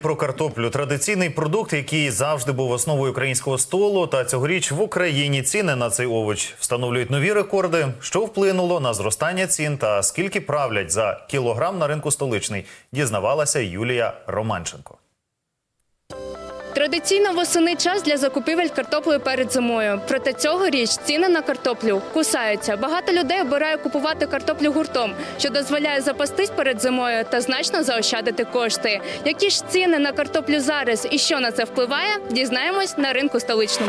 про картоплю. Традиційний продукт, який завжди був основою українського столу. Та цьогоріч в Україні ціни на цей овоч встановлюють нові рекорди. Що вплинуло на зростання цін та скільки правлять за кілограм на ринку столичний, дізнавалася Юлія Романченко. Традиційно восени час для закупівель картоплею перед зимою. Проте цьогоріч ціни на картоплю кусаються. Багато людей обирає купувати картоплю гуртом, що дозволяє запастись перед зимою та значно заощадити кошти. Які ж ціни на картоплю зараз і що на це впливає, дізнаємось на ринку столичному.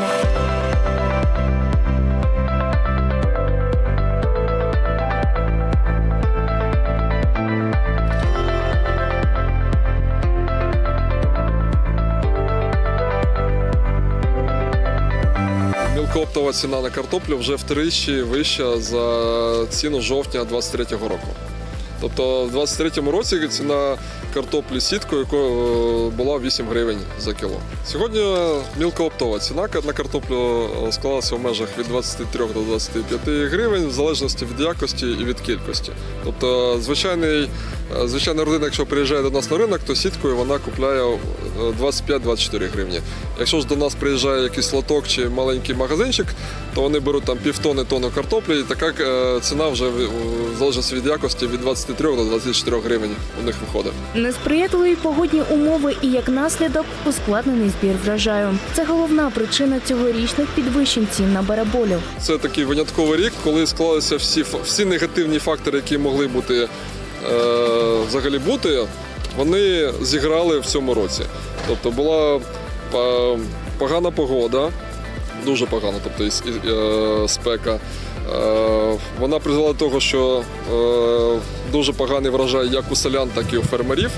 Оптова ціна на картоплю вже втричі вища за ціну жовтня 2023 року. Тобто в 2023 році ціна картоплі сіткою була 8 гривень за кіло. Сьогодні мілкооптова ціна на картоплю склалася в межах від 23 до 25 гривень в залежності від якості і від кількості. Тобто звичайна родина, якщо приїжджає до нас на ринок, то сіткою вона купляє 25-24 гривні. Якщо ж до нас приїжджає якийсь лоток чи маленький магазинчик, то вони беруть там півтони картоплі, і така ціна вже в залежності від якості від 23 до 24 гривень у них виходить. Несприятливі погодні умови і, як наслідок, ускладнений збір врожаю. Це головна причина цьогорічних підвищень цін на бараболю. Це такий винятковий рік, коли склалися всі негативні фактори, які могли бути взагалі бути, вони зіграли в цьому році. Тобто була погана погода, дуже погана, тобто і спека. Вона призвела до того, що дуже поганий врожай як у селян, так і у фермерів.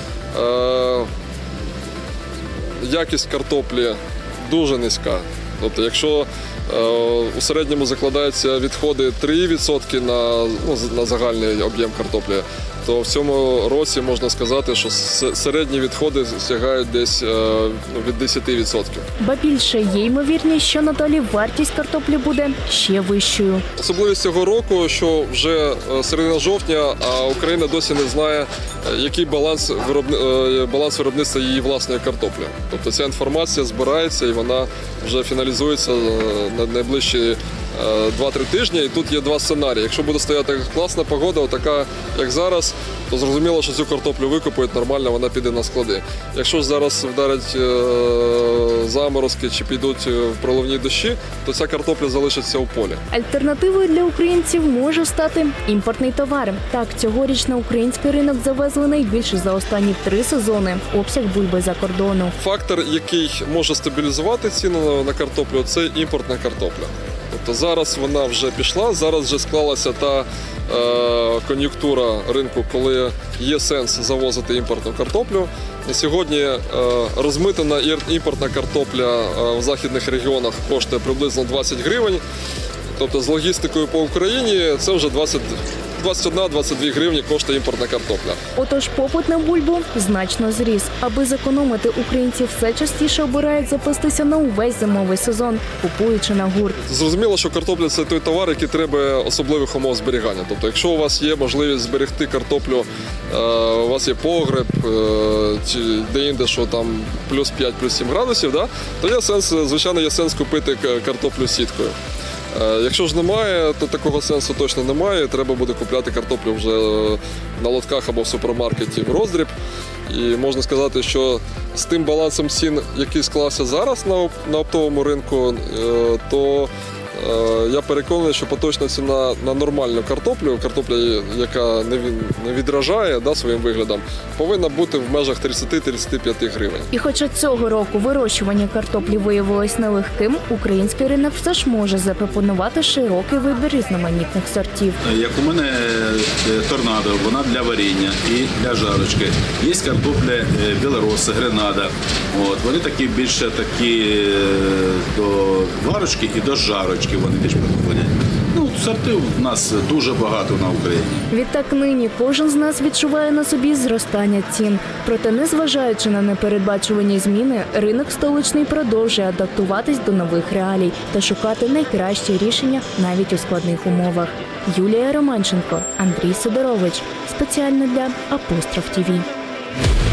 Якість картоплі дуже низька. Тобто, якщо у середньому закладаються відходи 3% на загальний об'єм картоплі, то в цьому році можна сказати, що середні відходи сягають десь від 10%. Ба більше, є ймовірність, що надалі вартість картоплі буде ще вищою. Особливість цього року, що вже середина жовтня, а Україна досі не знає, який баланс виробництва її власної картоплі. Тобто ця інформація збирається і вона вже фіналізується на найближчі 2-3 тижні, і тут є два сценарії. Якщо буде стояти класна погода, така як зараз, то зрозуміло, що цю картоплю викопають нормально, вона піде на склади. Якщо ж зараз вдарять заморозки чи підуть проливні дощі, то ця картопля залишиться у полі. Альтернативою для українців може стати імпортний товар. Так, цьогоріч на український ринок завезли найбільше за останні 3 сезони обсяг бульби за кордону. Фактор, який може стабілізувати ціну на картоплю, це імпортна картопля. Тобто зараз вона вже пішла, зараз вже склалася та кон'юнктура ринку, коли є сенс завозити імпортну картоплю. На сьогодні розмитана імпортна картопля в західних регіонах коштує приблизно 20 гривень. Тобто з логістикою по Україні це вже 21-22 гривні коштує імпортна картопля. Отож, попит на бульбу значно зріс. Аби зекономити, українці все частіше обирають запастися на увесь зимовий сезон, купуючи на гурт. Зрозуміло, що картопля – це той товар, який треба особливих умов зберігання. Тобто, якщо у вас є можливість зберегти картоплю, у вас є погреб, чи де-інде, що там плюс 5, плюс 7 градусів, то є сенс, звичайно, є сенс купити картоплю сіткою. Якщо ж немає, то такого сенсу точно немає. Треба буде купляти картоплю вже на лотках або в супермаркеті в роздріб. І можна сказати, що з тим балансом цін, який склався зараз на оптовому ринку, то я переконаний, що поточна ціна на нормальну картоплю, яка не відражає своїм виглядом, повинна бути в межах 30-35 гривень. І хоча цього року вирощування картоплі виявилось нелегким, український ринок все ж може запропонувати широкий вибір різноманітних сортів. Як у мене торнадо, вона для варіння і для жарочки. Є картопля білорос, гренада. Вони більше до варочки і до жарочки. Вони більш підходять. Сортів у нас дуже багато на Україні. Відтак нині кожен з нас відчуває на собі зростання цін. Проте, незважаючи на непередбачувані зміни, ринок столичний продовжує адаптуватись до нових реалій та шукати найкращі рішення навіть у складних умовах. Юлія Романченко, Андрій Сидорович. Спеціально для Апостроф ТІВІ.